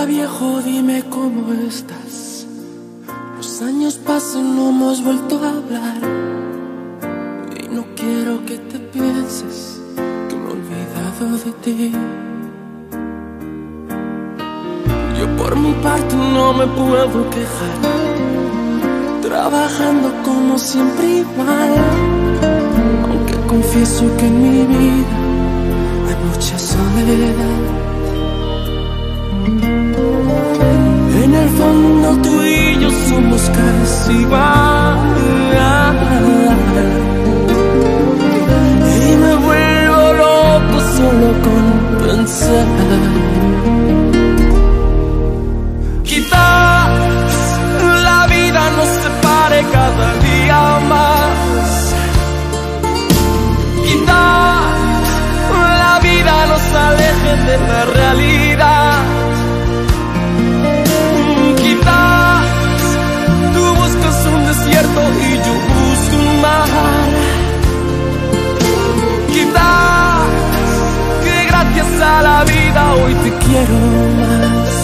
Hola viejo, dime cómo estás. Los años pasan, no hemos vuelto a hablar. Y no quiero que te pienses que me he olvidado de ti. Yo por mi parte no me puedo quejar, trabajando como siempre igual. Aunque confieso que en mi vida hay mucha soledad. En el fondo tú y yo somos casi igual. Y me vuelvo loco solo con pensar. Quizás la vida nos separe cada día más. Quizás la vida nos aleje de la realidad. Y yo busco un mar. Quizás que gracias a la vida hoy te quiero más.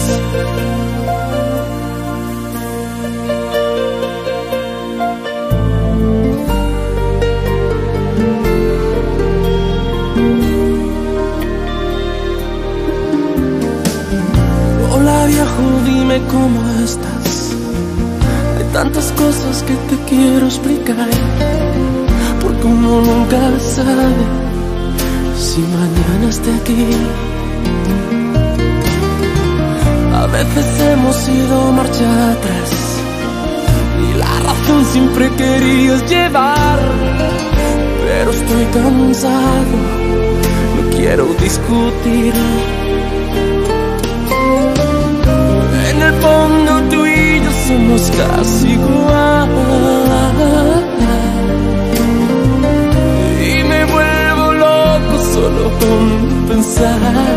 Hola viejo, dime cómo estás. Tantas cosas que te quiero explicar, porque uno nunca sabe si mañana esté aquí. A veces hemos ido marcha atrás y la razón siempre querías llevar, pero estoy cansado, no quiero discutir. En el fondo tú y yo somos casi igual. Y me vuelvo loco solo con pensar.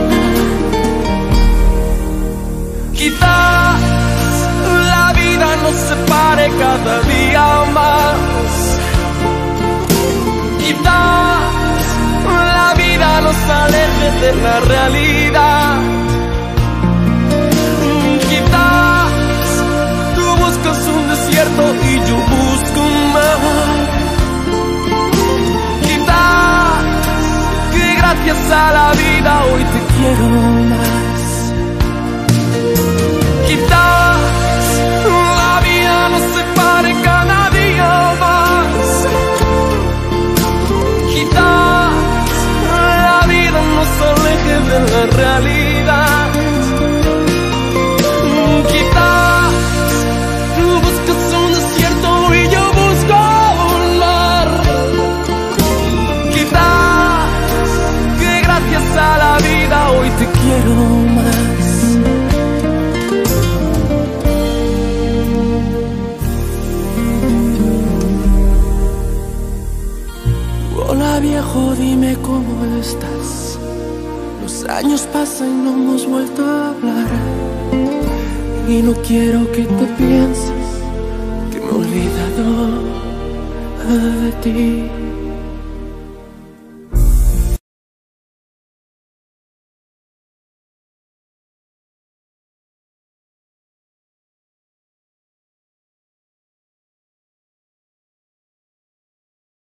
Quizás la vida nos separe cada día más. Quizás la vida nos aleje de la realidad. Buscas un desierto y yo busco un mar. Quizás que gracias a la vida hoy te quiero más. Quizás la vida nos separe cada día más. Quizás la vida nos aleje de la realidad. A la vida hoy te quiero más. Hola viejo, dime cómo estás. Los años pasan y no hemos vuelto a hablar. Y no quiero que te pienses que me he olvidado de ti.